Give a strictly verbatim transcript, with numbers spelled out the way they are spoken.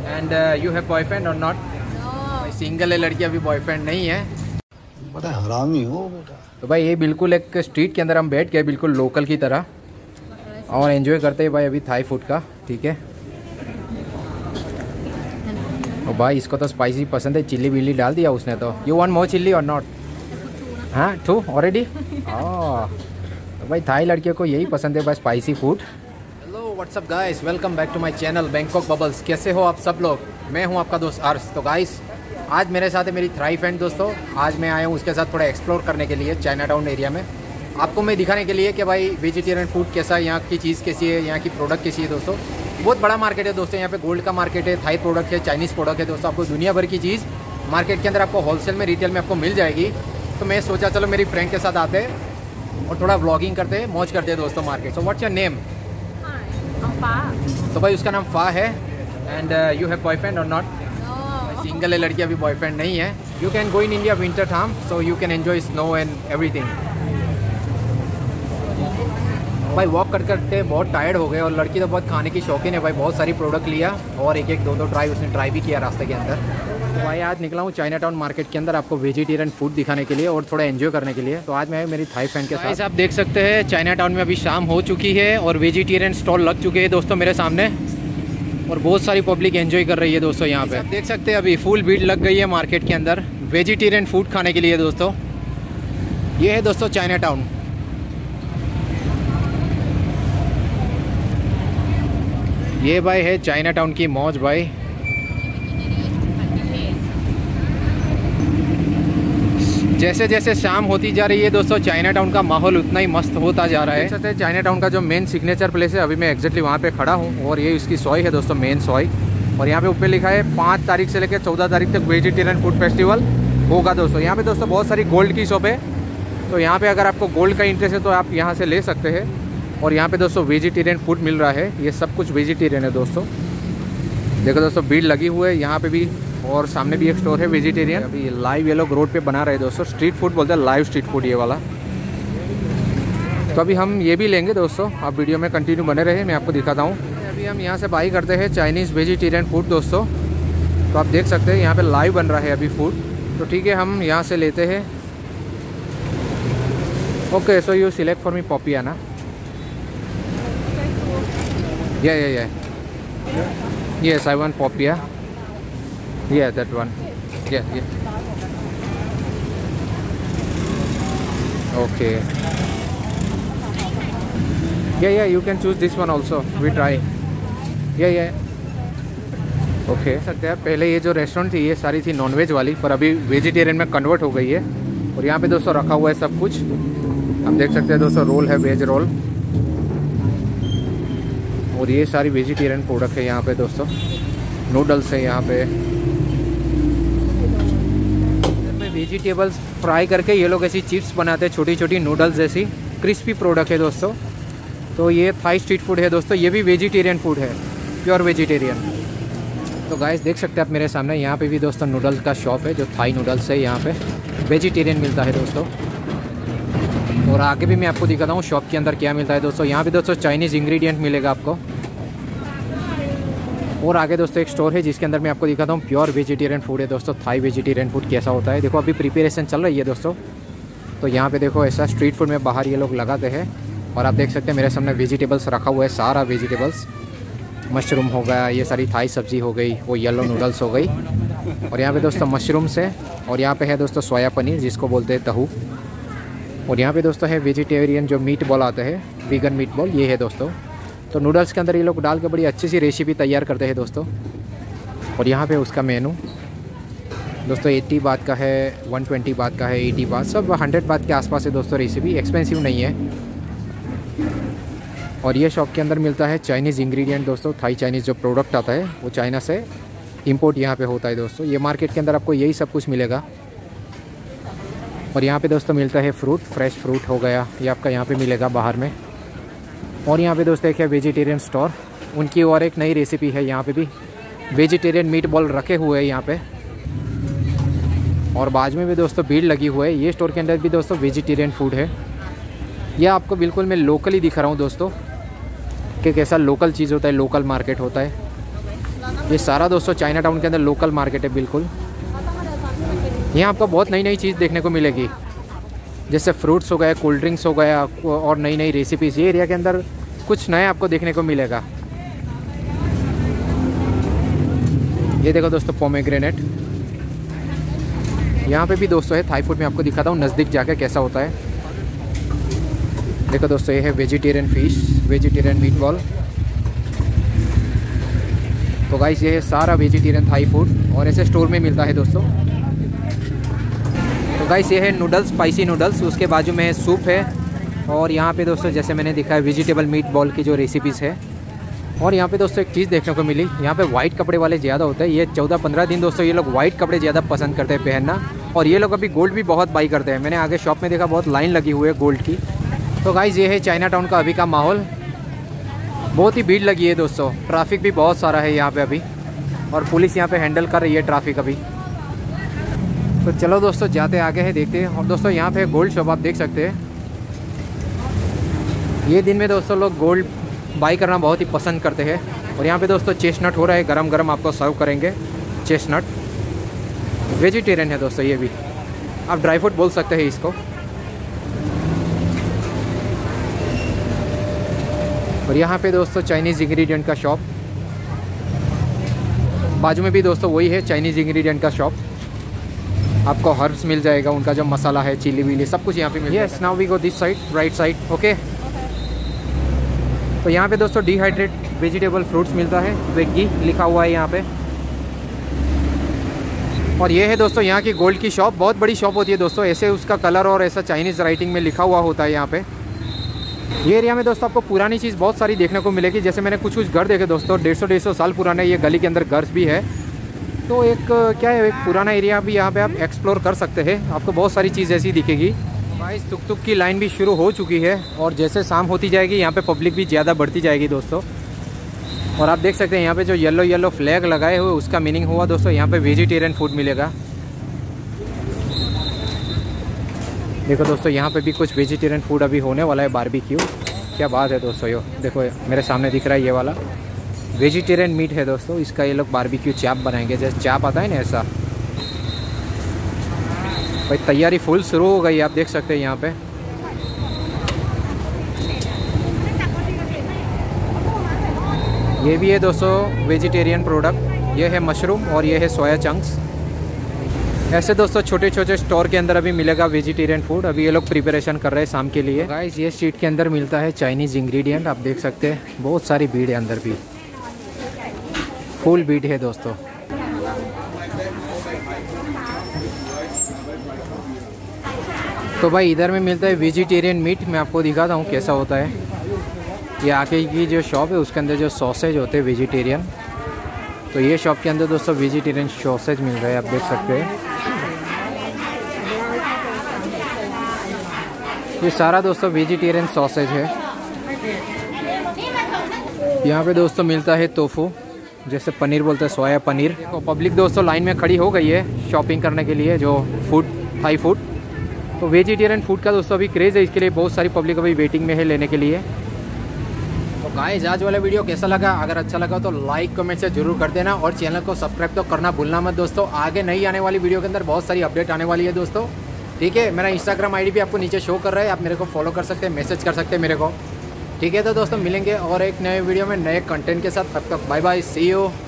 And you have boyfriend or not? Single है लड़की, अभी बॉयफ्रेंड नहीं है। बड़ा हरामी हो बेटा। तो भाई ये बिल्कुल एक स्ट्रीट के अंदर हम बैठ गए बिल्कुल लोकल की तरह और एंजॉय करते हैं भाई अभी थाई फूड का। ठीक है, और भाई इसको तो स्पाइसी पसंद है, चिल्ली विल्ली डाल दिया उसने। तो you want more chilli or not? हाँ टू ऑलरेडी। हाँ तो भाई थाई लड़कियों को यही पसंद है भाई, spicy food. Hello what's up guys, welcome back to my channel Bangkok bubbles. कैसे हो आप सब लोग? मैं हूं आपका दोस्त अर्श। तो गाइस आज मेरे साथ है मेरी थाई फ्रेंड दोस्तों। आज मैं आया हूं उसके साथ थोड़ा एक्सप्लोर करने के लिए चाइना टाउन एरिया में, आपको मैं दिखाने के लिए कि भाई वेजिटेरियन फूड कैसा है, यहाँ की चीज़ कैसी है, यहाँ की प्रोडक्ट कैसी है दोस्तों। बहुत बड़ा मार्केट है दोस्तों, यहाँ पे गोल्ड का मार्केट है, थाई प्रोडक्ट है, चाइनीज़ प्रोडक्ट है दोस्तों। आपको दुनिया भर की चीज़ मार्केट के अंदर आपको होलसेल में, रिटेल में आपको मिल जाएगी। तो मैं सोचा चलो मेरी फ्रेंड के साथ आते हैं और थोड़ा व्लॉगिंग करते हैं, मौज करते हैं दोस्तों market. So what's your name? तो भाई उसका नाम फ़ा है। And you have boyfriend or not? Single है लड़की, अभी बॉयफ्रेंड नहीं है। You can go in India winter time, so you can enjoy snow and everything. भाई वॉक कर करते बहुत टायर्ड हो गए और लड़की तो बहुत खाने की शौकीन है भाई, बहुत सारी प्रोडक्ट लिया और एक एक दो दो ट्राई उसने ट्राई भी किया रास्ते के अंदर। तो भाई आज निकला हूँ चाइना टाउन मार्केट के अंदर आपको वेजिटेरियन फूड दिखाने के लिए और थोड़ा एंजॉय करने के लिए। तो आज मैं मेरी थाई फ्रेंड के साथ, आप देख सकते हैं चाइना टाउन में अभी शाम हो चुकी है और वेजिटेरियन स्टॉल लग चुके हैं दोस्तों मेरे सामने और बहुत सारी पब्लिक एंजॉय कर रही है दोस्तों। यहाँ पे देख सकते हैं अभी फुल भीड़ लग गई है मार्केट के अंदर वेजिटेरियन फूड खाने के लिए दोस्तों। ये है दोस्तों चाइना टाउन। ये भाई है चाइना टाउन की मौज भाई। जैसे जैसे शाम होती जा रही है दोस्तों चाइना टाउन का माहौल उतना ही मस्त होता जा रहा है। सच है चाइना टाउन का जो मेन सिग्नेचर प्लेस है, अभी मैं एग्जैक्टली वहाँ पे खड़ा हूँ और ये इसकी सॉय है दोस्तों, मेन सॉय। और यहाँ पे ऊपर लिखा है पाँच तारीख से लेकर चौदह तारीख तक वेजिटेरियन फूड फेस्टिवल होगा दोस्तों। यहाँ पे दोस्तों बहुत सारी गोल्ड की शॉप है, तो यहाँ पे अगर आपको गोल्ड का इंटरेस्ट है तो आप यहाँ से ले सकते हैं। और यहाँ पे दोस्तों वेजिटेरियन फूड मिल रहा है, ये सब कुछ वेजिटेरियन है दोस्तों। देखो दोस्तों भीड़ लगी हुई है यहाँ पे भी और सामने भी एक स्टोर है वेजिटेरियन। अभी लाइव ये लोग रोड पे बना रहे हैं दोस्तों, स्ट्रीट फूड बोलते हैं, लाइव स्ट्रीट फूड ये वाला। तो अभी हम ये भी लेंगे दोस्तों, आप वीडियो में कंटिन्यू बने रहे, मैं आपको दिखाता हूँ। अभी हम यहाँ से बाई करते हैं चाइनीज़ वेजिटेरियन फूड दोस्तों। तो आप देख सकते हैं यहाँ पे लाइव बन रहा है अभी फूड। तो ठीक है हम यहाँ से लेते हैं। Okay so you select for me popiah ना? Yeah yeah yeah yes I want popiah. Yeah, that one. Yeah, yeah. Okay. Yeah, yeah. You can choose this one also. We try. Yeah, yeah. Okay. सकते हैं पहले ये जो restaurant थी ये सारी थी नॉनवेज वाली, पर अभी वेजिटेरियन में कन्वर्ट हो गई है। और यहाँ पे दोस्तों रखा हुआ है सब कुछ, आप देख सकते हैं दोस्तों। रोल है, वेज रोल, और ये सारी वेजिटेरियन प्रोडक्ट है यहाँ पे दोस्तों। नूडल्स है यहाँ पे, वेजिटेबल्स फ्राई करके ये लोग ऐसी चिप्स बनाते हैं, छोटी छोटी नूडल्स जैसी क्रिस्पी प्रोडक्ट है दोस्तों। तो ये थाई स्ट्रीट फूड है दोस्तों, ये भी वेजिटेरियन फूड है, प्योर वेजिटेरियन। तो गाइस देख सकते हैं आप मेरे सामने, यहाँ पे भी दोस्तों नूडल्स का शॉप है, जो थाई नूडल्स है, यहाँ पे वेजिटेरियन मिलता है दोस्तों। और आगे भी मैं आपको दिखाता हूँ शॉप के अंदर क्या मिलता है दोस्तों। यहाँ पे दोस्तों चाइनीज़ इंग्रेडिएंट मिलेगा आपको। और आगे दोस्तों एक स्टोर है जिसके अंदर मैं आपको दिखाता हूँ प्योर वेजिटेरियन फूड है दोस्तों। थाई वेजिटेरियन फूड कैसा होता है देखो, अभी प्रिपरेशन चल रही है दोस्तों। तो यहाँ पे देखो ऐसा स्ट्रीट फूड में बाहर ये लोग लगाते हैं और आप देख सकते हैं मेरे सामने वेजिटेबल्स रखा हुआ है, सारा वेजिटेबल्स। मशरूम हो गया, ये सारी थाई सब्जी हो गई, वो येलो नूडल्स हो गई। और यहाँ पे दोस्तों मशरूम्स है और यहाँ पे है दोस्तों सोया पनीर जिसको बोलते हैं तहू। और यहाँ पे दोस्तों है वेजिटेरियन जो मीट बॉल आता है, वीगन मीट बॉल, ये है दोस्तों। तो नूडल्स के अंदर ये लोग डाल के बड़ी अच्छी सी रेसिपी तैयार करते हैं दोस्तों। और यहाँ पे उसका मेनू दोस्तों अस्सी बात का है, एक सौ बीस बात का है, अस्सी बात, सब सौ बात के आसपास है दोस्तों। रेसिपी एक्सपेंसिव नहीं है। और ये शॉप के अंदर मिलता है चाइनीज़ इंग्रेडिएंट दोस्तों। थाई चाइनीज़ जो प्रोडक्ट आता है वो चाइना से इंपोर्ट यहाँ पे होता है दोस्तों। ये मार्केट के अंदर आपको यही सब कुछ मिलेगा। और यहाँ पे दोस्तों मिलता है फ्रूट, फ्रेश फ्रूट हो गया, ये आपका यहाँ पे मिलेगा बाहर में। और यहाँ पे दोस्तों एक है वेजिटेरियन स्टोर, उनकी और एक नई रेसिपी है। यहाँ पे भी वेजिटेरियन मीट बॉल रखे हुए हैं यहाँ पे। और बाजू में भी दोस्तों भीड़ लगी हुई है। ये स्टोर के अंदर भी दोस्तों वेजिटेरियन फूड है। यह आपको बिल्कुल मैं लोकली दिखा रहा हूँ दोस्तों कि कैसा लोकल चीज़ होता है, लोकल मार्केट होता है। ये सारा दोस्तों चाइना टाउन के अंदर लोकल मार्केट है बिल्कुल। यहाँ आपको बहुत नई नई चीज़ देखने को मिलेगी, जैसे फ्रूट्स हो गए, कोल्ड ड्रिंक्स हो गया और नई नई रेसिपीज़। ये एरिया के अंदर कुछ नया आपको देखने को मिलेगा। ये देखो दोस्तों पोमेग्रेनेट। यहाँ पे भी दोस्तों है थाई फूड। मैं आपको दिखाता हूँ नज़दीक जाकर कैसा होता है। देखो दोस्तों ये है vegetarian fish, vegetarian meat ball. तो गाइस ये है सारा वेजिटेरियन थाई फूड और ऐसे स्टोर में मिलता है दोस्तों। तो गाइस ये है नूडल्स, स्पाइसी नूडल्स। उसके बाजू में सूप है और यहाँ पे दोस्तों जैसे मैंने दिखा है वेजिटेबल मीट बॉल की जो रेसिपीज़ है। और यहाँ पे दोस्तों एक चीज़ देखने को मिली, यहाँ पे वाइट कपड़े वाले ज़्यादा होते हैं। ये चौदह पंद्रह दिन दोस्तों ये लोग वाइट कपड़े ज़्यादा पसंद करते हैं पहनना। और ये लोग अभी गोल्ड भी बहुत बाई करते हैं। मैंने आगे शॉप में देखा बहुत लाइन लगी हुई है गोल्ड की। तो गाइस ये है चाइना टाउन का अभी का माहौल। बहुत ही भीड़ लगी है दोस्तों, ट्रैफिक भी बहुत सारा है यहाँ पे अभी और पुलिस यहाँ पे हैंडल कर रही है ट्रैफिक अभी। तो चलो दोस्तों जाते आगे हैं, देखते हैं। और दोस्तों यहाँ पे गोल्ड शॉप आप देख सकते हैं। ये दिन में दोस्तों लोग गोल्ड बाई करना बहुत ही पसंद करते हैं। और यहाँ पे दोस्तों चेस्टनट हो रहा है, गरम गरम आपको सर्व करेंगे चेस्टनट। वेजिटेरियन है दोस्तों ये भी, आप ड्राई फ्रूट बोल सकते हैं इसको। और यहाँ पे दोस्तों चाइनीज़ इंग्रेडिएंट का शॉप, बाजू में भी दोस्तों वही है चाइनीज़ इंग्रेडिएंट का शॉप। आपको हर्ब्स मिल जाएगा, उनका जो मसाला है, चिली विली सब कुछ यहाँ पे मिल जाएगा। Yes, now we go this side, right side. Okay, तो यहाँ पे दोस्तों डिहाइड्रेट वेजिटेबल फ्रूट्स मिलता है, वेगी लिखा हुआ है यहाँ पे। और ये है दोस्तों यहाँ की गोल्ड की शॉप। बहुत बड़ी शॉप होती है दोस्तों, ऐसे उसका कलर और ऐसा चाइनीज़ राइटिंग में लिखा हुआ होता है यहाँ पे। ये एरिया में दोस्तों आपको पुरानी चीज़ बहुत सारी देखने को मिलेगी। जैसे मैंने कुछ कुछ घर देखे दोस्तों, डेढ़ सौ डेढ़ सौ साल पुराने। ये गली के अंदर घर भी है। तो एक क्या है, एक पुराना एरिया भी यहाँ पे आप एक्सप्लोर कर सकते हैं। आपको बहुत सारी चीज़ ऐसी दिखेगी। गाइस तुक तुक की लाइन भी शुरू हो चुकी है और जैसे शाम होती जाएगी यहाँ पे पब्लिक भी ज़्यादा बढ़ती जाएगी दोस्तों। और आप देख सकते हैं यहाँ पे जो येलो येलो फ्लैग लगाए हुए, उसका मीनिंग हुआ दोस्तों यहाँ पे वेजिटेरियन फूड मिलेगा। देखो दोस्तों यहाँ पे भी कुछ वेजिटेरियन फूड अभी होने वाला है, बारबेक्यू। क्या बात है दोस्तों, यो देखो मेरे सामने दिख रहा है ये वाला वेजिटेरियन मीट है दोस्तों। इसका ये लोग बारबेक्यू चाप बनाएंगे, जैसे चाप आता है ना ऐसा। भाई तैयारी फुल शुरू हो गई, आप देख सकते हैं यहाँ पे। ये भी है दोस्तों वेजिटेरियन प्रोडक्ट। ये है मशरूम और ये है सोया चंक्स। ऐसे दोस्तों छोटे छोटे स्टोर के अंदर अभी मिलेगा वेजिटेरियन फूड। अभी ये लोग प्रिपरेशन कर रहे हैं शाम के लिए। गाइस ये स्ट्रीट के अंदर मिलता है चाइनीज़ इंग्रेडिएंट, आप देख सकते हैं। बहुत सारी भीड़ है अंदर भी, फुल भीड़ है दोस्तों। तो भाई इधर में मिलता है वेजिटेरियन मीट। मैं आपको दिखाता हूँ कैसा होता है। ये आगे की जो शॉप है उसके अंदर जो सॉसेज होते हैं वेजिटेरियन, तो ये शॉप के अंदर दोस्तों वेजिटेरियन सॉसेज मिल रहा है, आप देख सकते हैं। ये सारा दोस्तों वेजिटेरियन सॉसेज है। यहाँ पे दोस्तों मिलता है टोफू, जैसे पनीर बोलते हैं, सोया पनीर। देखो पब्लिक दोस्तों लाइन में खड़ी हो गई है शॉपिंग करने के लिए, जो फूड थाई फूड। तो वेजिटेरियन फूड का दोस्तों अभी क्रेज़ है, इसके लिए बहुत सारी पब्लिक अभी वेटिंग में है लेने के लिए। तो गाइस आज वाला वीडियो कैसा लगा? अगर अच्छा लगा तो लाइक कमेंट से जरूर कर देना और चैनल को सब्सक्राइब तो करना भूलना मत दोस्तों। आगे नई आने वाली वीडियो के अंदर बहुत सारी अपडेट आने वाली है दोस्तों, ठीक है। मेरा इंस्टाग्राम आईडी भी आपको नीचे शो कर रहा है, आप मेरे को फॉलो कर सकते हैं, मैसेज कर सकते हैं मेरे को, ठीक है। तो दोस्तों मिलेंगे और एक नए वीडियो में नए कंटेंट के साथ। तब तक बाय बाय, सी यू।